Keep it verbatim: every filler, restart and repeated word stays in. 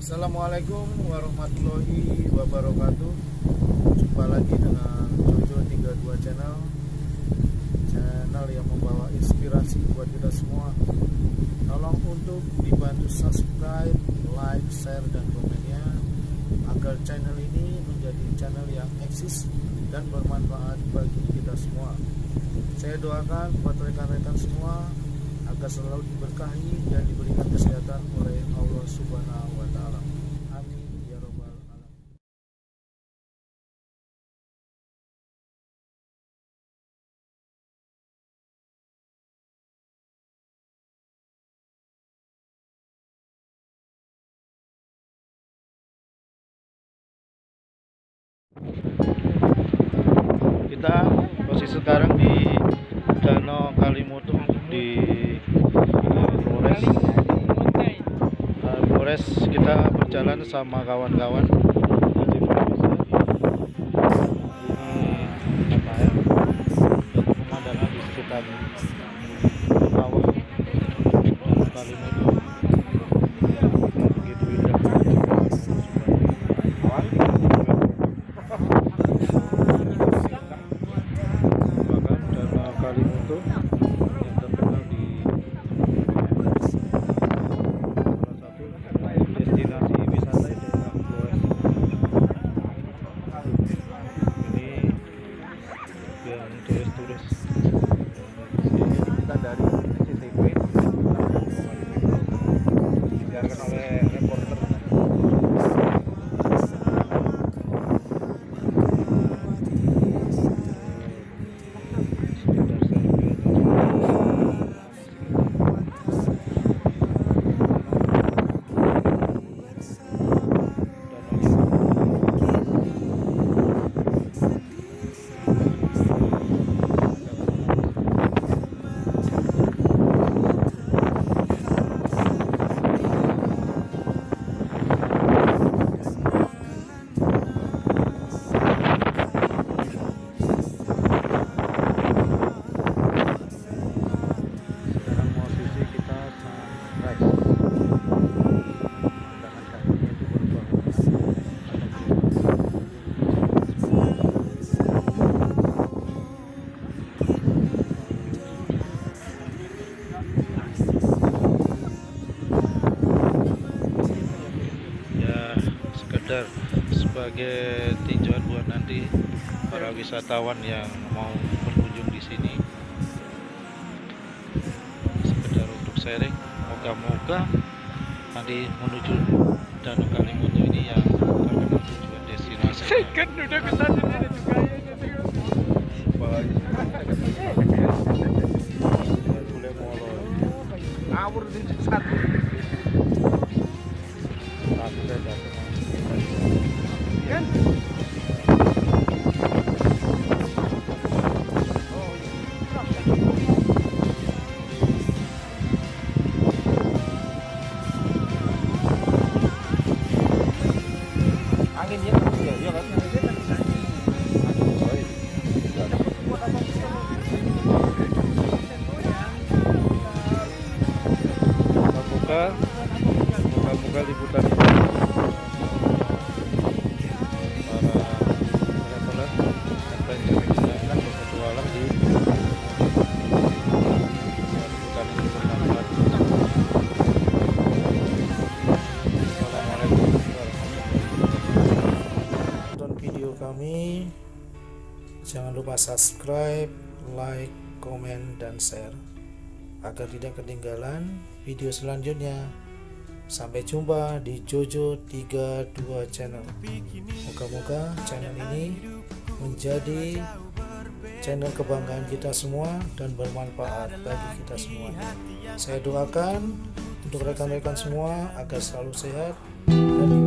Assalamualaikum warahmatullahi wabarakatuh. Jumpa lagi dengan Jojo tiga puluh dua Channel, channel yang membawa inspirasi buat kita semua. Tolong untuk dibantu subscribe, like, share, dan komennya agar channel ini menjadi channel yang eksis dan bermanfaat bagi kita semua. Saya doakan buat rekan-rekan semua agar selalu diberkahi dan diberikan kesehatan oleh Allah Subhanahu wa Ta'ala. Amin ya Rabbal Alamin. Kita posisi sekarang di Danau Kalimutu di Flores. Flores kita berjalan sama kawan-kawan. Ini apa ya? Pemandangan di sekitar bawah Danau Kalimutu. Begitu indah. Danau Kalimutu yang terkenal di destinasi wisata di daerah Flores. Ini yang turis-turis. Kita dari C C T V disiarkan oleh reporter. Sebagai tinjauan buat nanti para wisatawan yang mau berkunjung di sini, sekedar untuk sharing. Moga-moga nanti menuju Danau Kalimutu ini yang terkenal tujuan destinasi. Kan udah kesana ada juga ya. Boleh molor. Ngawur di satu. Tapi saya jatuh. Kan? Anginnya ya, ya kan? Moga-moga moga-moga liputan ini video kami. Jangan lupa subscribe, like, komen, dan share agar tidak ketinggalan video selanjutnya. Sampai jumpa di Jojo tiga puluh dua Channel. Moga-moga channel ini menjadi channel kebanggaan kita semua dan bermanfaat bagi kita semua. Saya doakan untuk rekan-rekan semua agar selalu sehat dan